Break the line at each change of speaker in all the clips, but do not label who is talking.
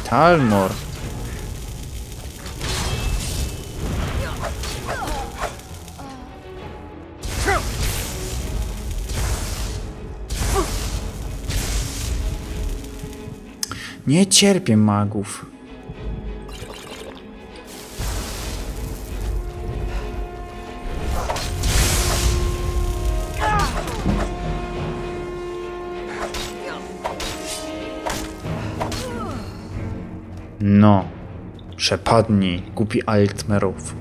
Talmor. Nie cierpię magów. No, przepadnij, głupi Altmerów.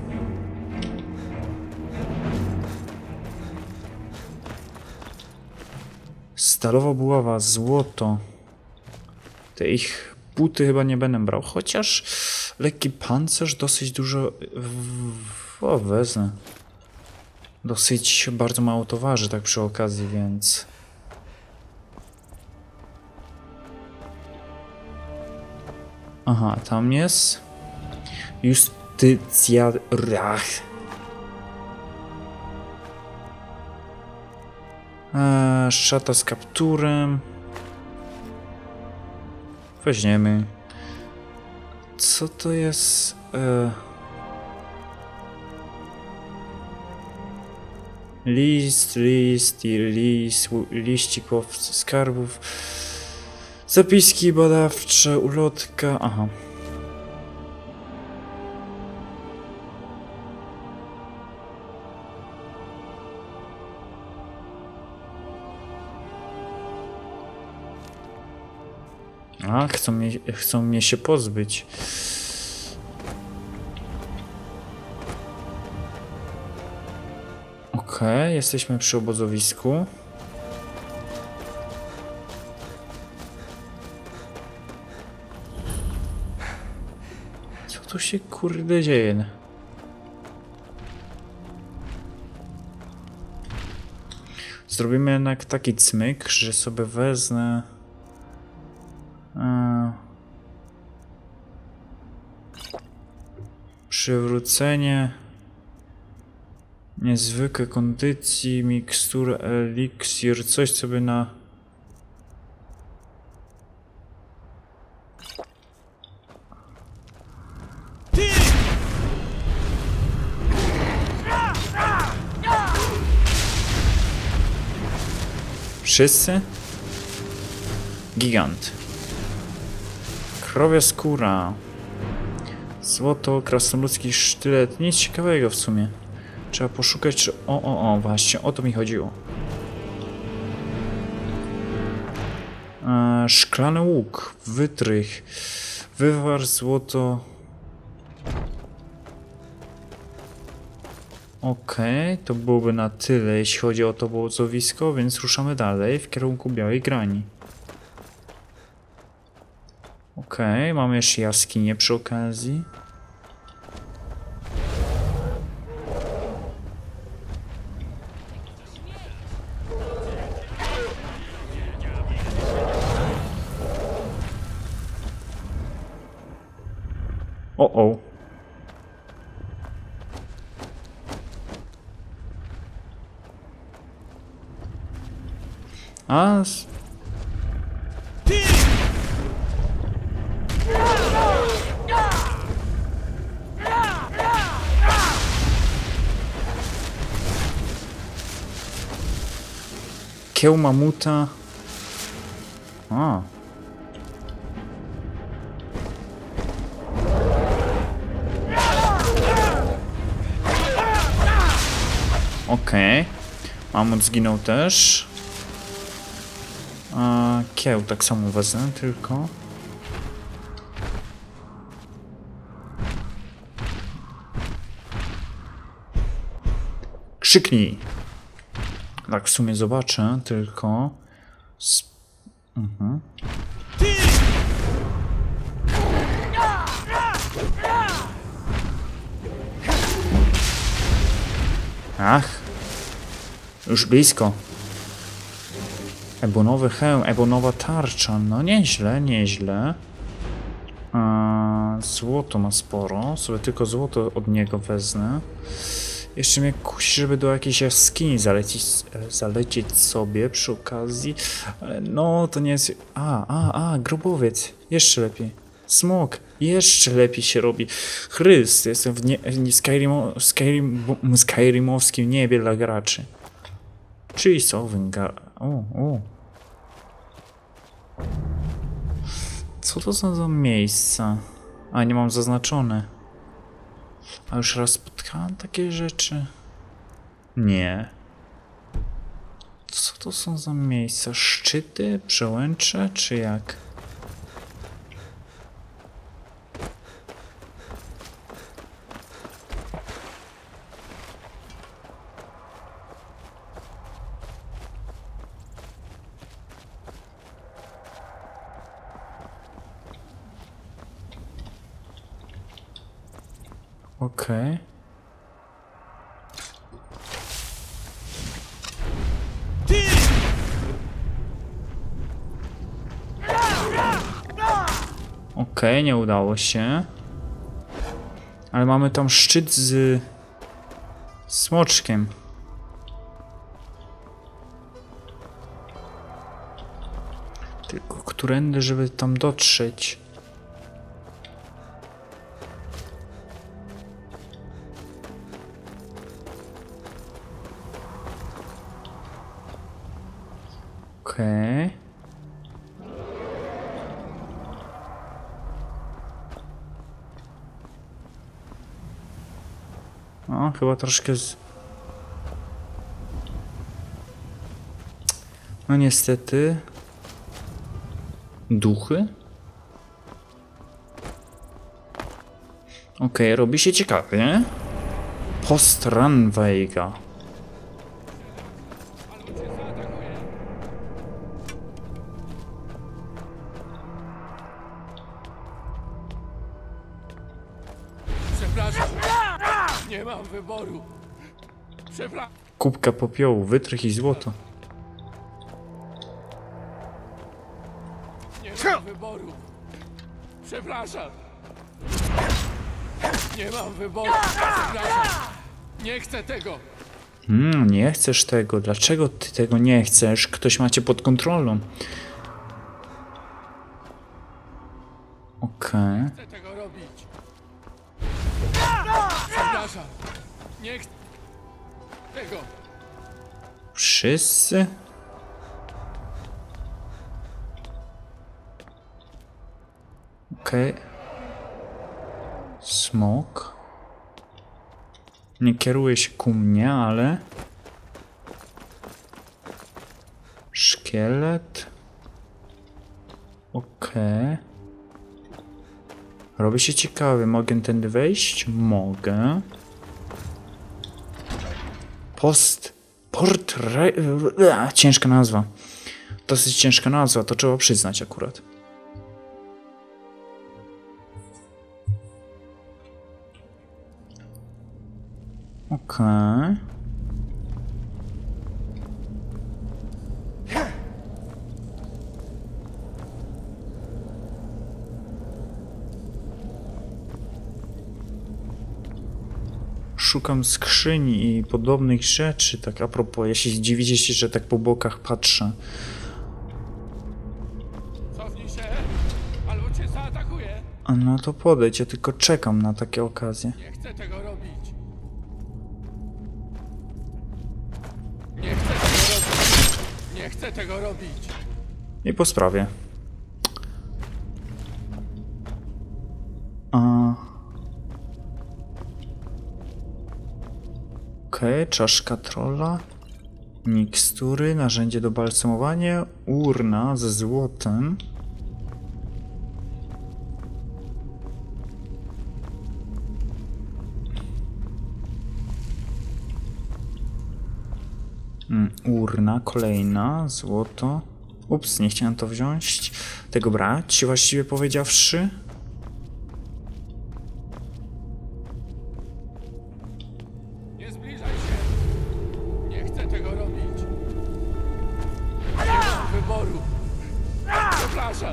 Stalowa buława, złoto. Te ich buty chyba nie będę brał, chociaż lekki pancerz dosyć dużo... O, wezmę. Dosyć bardzo mało to waży, tak przy okazji, więc... Aha, tam jest... Justycja... Szata z kapturem... Weźmiemy. Co to jest? Liścik łowcy skarbów. Zapiski badawcze, ulotka. Aha. A, chcą mnie się pozbyć. Okej, jesteśmy przy obozowisku. Co tu się kurde dzieje? Zrobimy jednak taki cmyk, że sobie wezmę... Przywrócenie niezwykłej kondycji, mikstura, eliksir, coś sobie na... Wszyscy? Gigant. Krowia skóra. Złoto, krasnoludzki sztylet. Nic ciekawego w sumie. Trzeba poszukać, czy... O, właśnie, o to mi chodziło. Szklany łuk, wytrych, wywar, złoto. Okej, to byłoby na tyle, jeśli chodzi o to obozowisko, więc ruszamy dalej w kierunku Białej Grani. Okej, mamy jeszcze jaskinię przy okazji. O. A... Kieł mamuta. A. Okej. Mamut zginął też. Kieł tak samo wezmę, tylko... Krzyknij! Tak w sumie zobaczę, tylko... Ach! Już blisko. Ebonowy hełm, ebonowa tarcza. No nieźle, nieźle. Złoto ma sporo. Sobie tylko złoto od niego wezmę. Jeszcze mnie kusi, żeby do jakiejś jaskini zalecieć sobie przy okazji. Ale no, to nie jest... grobowiec. Jeszcze lepiej. Smok. Jeszcze lepiej się robi. Chryst, jestem w Skyrimowskim niebie dla graczy. Czyli co? O. Co to są za miejsca? A, nie mam zaznaczone. A już raz spotkałem takie rzeczy? Nie. Co to są za miejsca? Szczyty? Przełęcze? Czy jak? Okej. Okej, nie udało się. Ale mamy tam szczyt z smoczkiem. Tylko którędy, żeby tam dotrzeć? Okej. O, chyba troszkę No niestety... Duchy? Okej, robi się ciekawie. Postranweiga.
Przepraszam. Nie mam wyboru. Przepraszam.
Kubka popiołu, wytrych i złoto.
Nie mam wyboru. Przepraszam. Nie mam wyboru. Przepraszam. Nie chcę tego.
Nie chcesz tego. Dlaczego ty tego nie chcesz? Ktoś macie pod kontrolą. Okej.
Nie chcę tego robić. Przepraszam. Nie chcę tego.
Wszyscy? Okej. Smok. Nie kieruje się ku mnie, ale... Szkielet. Okej. Robi się ciekawy. Mogę tędy wejść? Mogę. Ciężka nazwa. Dosyć ciężka nazwa, to trzeba przyznać akurat. Okej. Szukam skrzyni i podobnych rzeczy, tak a propos, ja się dziwicie się, że tak po bokach patrzę.
Cofnij się, albo cię zaatakuję.
A no to podejdź, ja tylko czekam na takie okazje.
Nie chcę tego robić. Nie chcę tego robić. Nie chcę tego robić.
I po sprawie. Okej, czaszka trolla. Mikstury, narzędzie do balsamowania, urna ze złotem. Urna, kolejna, złoto. Ups, nie chciałem to wziąć. Tego brać, właściwie powiedziawszy.
Nie zbliżaj się. Nie chcę tego robić. Nie mam wyboru. Przepraszam.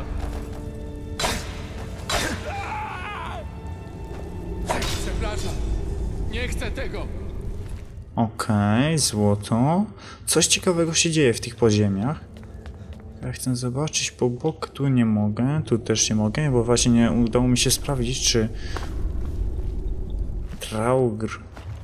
Przepraszam. Nie chcę tego.
Okej, złoto. Coś ciekawego się dzieje w tych podziemiach. Ja chcę zobaczyć po bok, tu nie mogę, tu też nie mogę, bo właśnie nie udało mi się sprawdzić, czy Draugr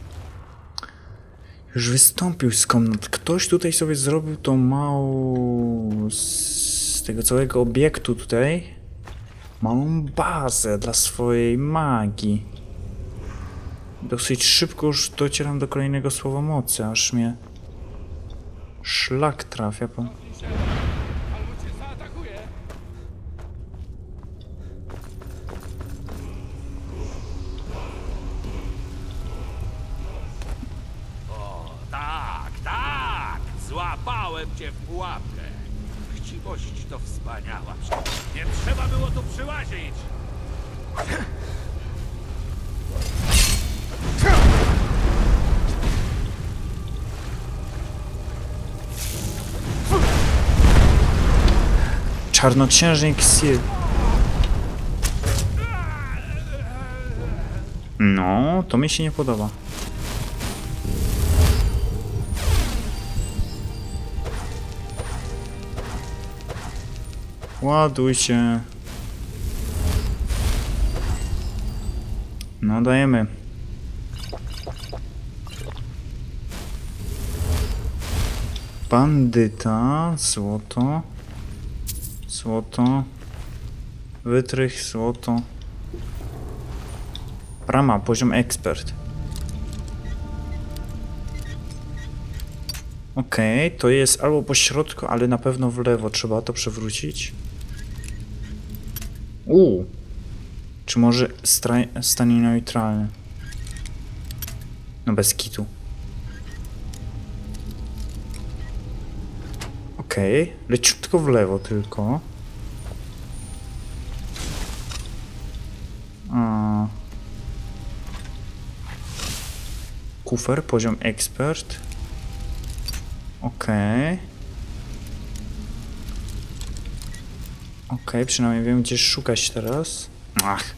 już wystąpił z komnat. Ktoś tutaj sobie zrobił tą małą z tego całego obiektu tutaj małą bazę dla swojej magii. Dosyć szybko już docieram do kolejnego słowa mocy, aż mnie szlak trafia po...
Albo cię zaatakuje.
O, tak, tak! Złapałem cię w pułapkę. Chciwość to wspaniała rzecz. Nie trzeba było tu przyłazić.
Czarnoksiężnik Sil. No, to mi się nie podoba. Ładuj się. No, dajemy. Bandyta, złoto. Złoto. Wytrych, złoto. Brama, poziom ekspert. Okej, to jest albo po środku, ale na pewno w lewo. Trzeba to przewrócić. Czy może stanie neutralny? No bez kitu. Okej, leciutko w lewo tylko. Kufer, poziom ekspert. Okej. Okej, przynajmniej wiem gdzie szukać teraz. Ach.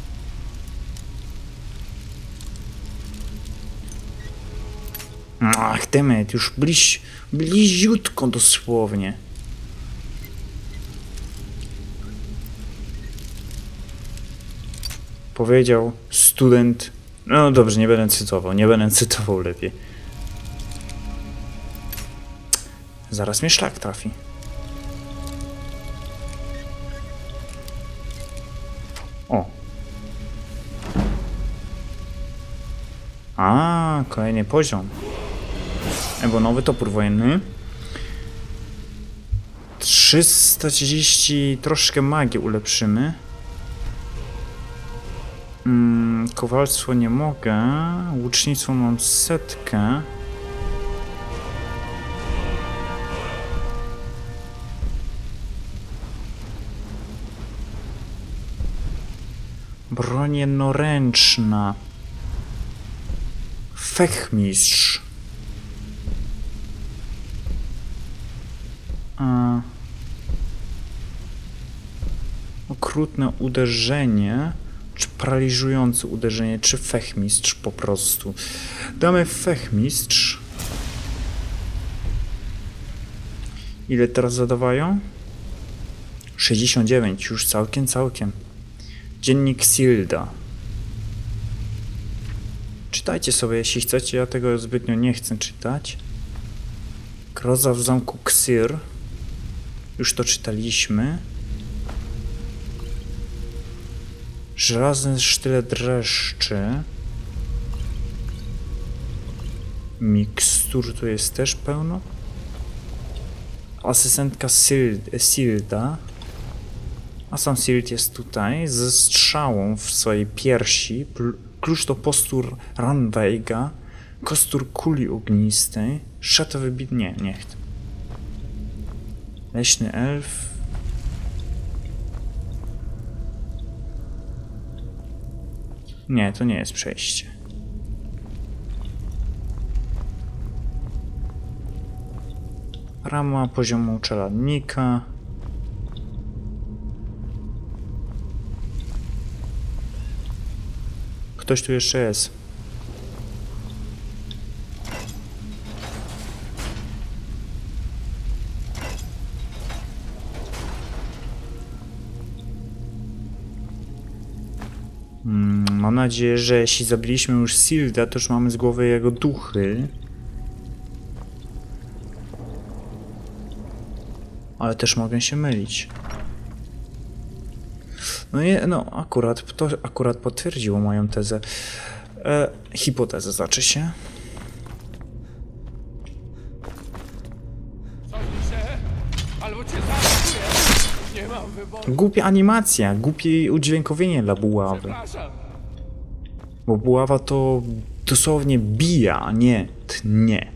Ach, demet, już bliziutko dosłownie. Powiedział student. No dobrze, nie będę cytował lepiej. Zaraz mnie szlak trafi. O. Kolejny poziom. Bo nowy topór wojenny. 330, troszkę magii ulepszymy. Kowalstwo nie mogę. Łucznictwo mam 100. Broń jednoręczna. Fechmistrz. Okrutne uderzenie. Czy paraliżujące uderzenie, czy fechmistrz po prostu. Damy fechmistrz. Ile teraz zadawają? 69, już całkiem. Dziennik Silda. Czytajcie sobie, jeśli chcecie, ja tego zbytnio nie chcę czytać. Groza w zamku Ksir. Już to czytaliśmy. Żelazny sztylet dreszczy. Mikstur tu jest też pełno. Asystentka Silda. A sam Sild jest tutaj ze strzałą w swojej piersi. Klucz do postur Ranveiga. Kostur kuli ognistej. Szata wybitnie. Nie chcę. Leśny elf. Nie, to nie jest przejście. Rama poziomu czeladnika. Ktoś tu jeszcze jest. Mam nadzieję, że jeśli zabiliśmy już Silda, to już mamy z głowy jego duchy. Ale też mogę się mylić. No nie, no akurat potwierdziło moją tezę. Hipotezę znaczy się.
Coś się? Albo cię zaatakuję. Nie mam wyboru.
Głupia animacja, głupie udźwiękowienie dla buławy.
Przepraszam.
Bo buława to dosłownie bija, a nie tnie.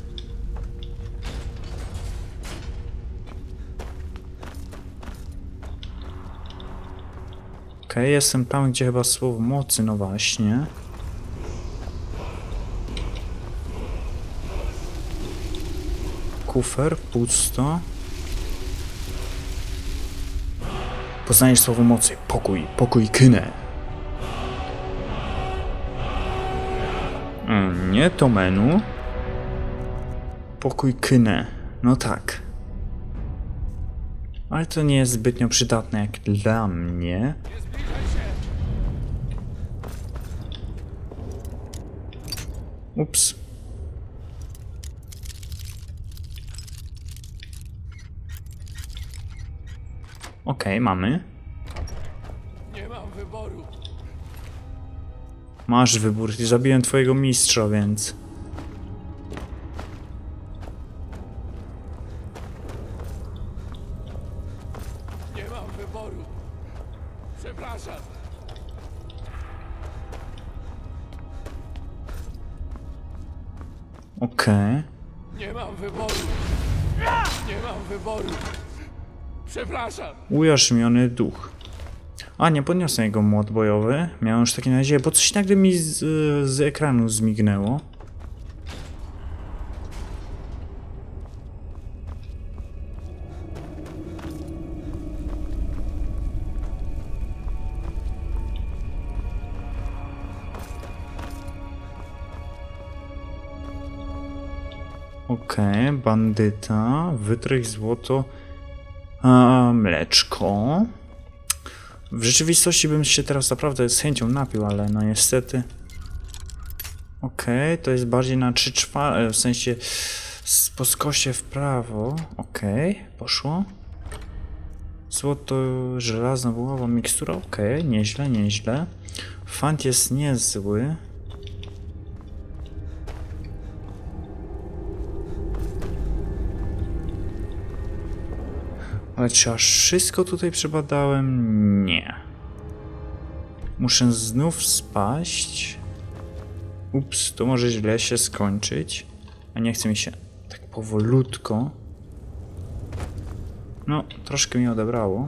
Okej, jestem tam, gdzie chyba słowo mocy, no właśnie. Kufer, pusto. Poznajesz słowo mocy. Pokój kynę. Nie to menu. Pokój kynę. No tak. Ale to nie jest zbytnio przydatne jak dla mnie.
Nie zbliżaj się.
Ups. Okej, mamy.
Nie mam wyboru.
Masz wybór. Zabiłem twojego mistrza, więc...
Nie mam wyboru. Przepraszam.
Okej.
Nie mam wyboru. Nie mam wyboru. Przepraszam.
Ujarzmiony duch. A, nie podniosę jego młot bojowy. Miałem już takie nadzieję, bo coś nagle mi z ekranu zmignęło. Okej, bandyta, wytrych, złoto, mleczko. W rzeczywistości bym się teraz naprawdę z chęcią napił, ale no niestety. Okej, to jest bardziej na 3/4, w sensie po skosie w prawo. Okej, poszło. Złoto, żelazna buława, mikstura, okej, nieźle, nieźle. Fant jest niezły. Ale czy aż wszystko tutaj przebadałem? Nie. Muszę znów spaść. Ups, to może źle się skończyć. A nie chce mi się tak powolutko. No, troszkę mi odebrało.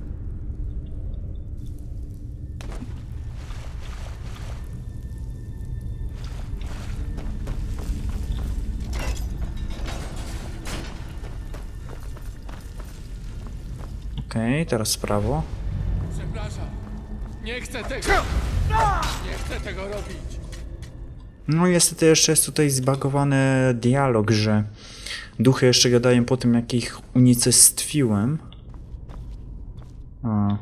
Okej, teraz w prawo.
Przepraszam. Nie chcę tego. Nie chcę tego robić.
No niestety jeszcze jest tutaj zbagowany dialog, że duchy jeszcze gadają po tym, jak ich unicestwiłem. A.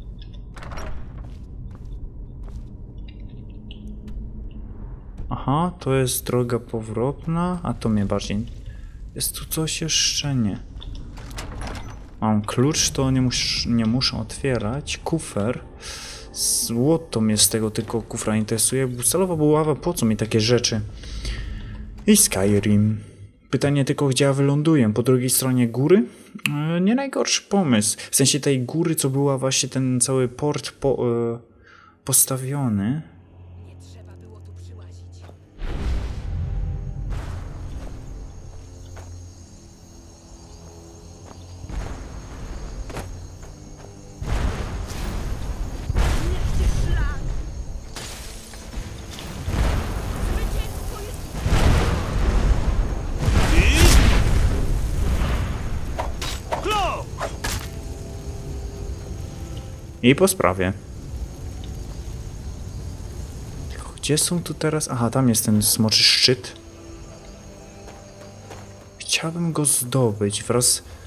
Aha, to jest droga powrotna, a to mnie bardziej... Jest tu coś jeszcze? Nie. Mam klucz, to nie muszę otwierać. Kufer. Złoto mnie z tego tylko kufra interesuje. Stalowa buława, po co mi takie rzeczy? I Skyrim. Pytanie tylko, gdzie ja wyląduję? Po drugiej stronie góry? Nie najgorszy pomysł. W sensie tej góry, co była właśnie ten cały port postawiony.
Nie trzeba było tu przyłazić. Niech cię szlak! Zwycięstwo jest...
I po sprawie. Tylko gdzie są tu teraz? Aha, tam jest ten smoczy szczyt. Chciałbym go zdobyć wraz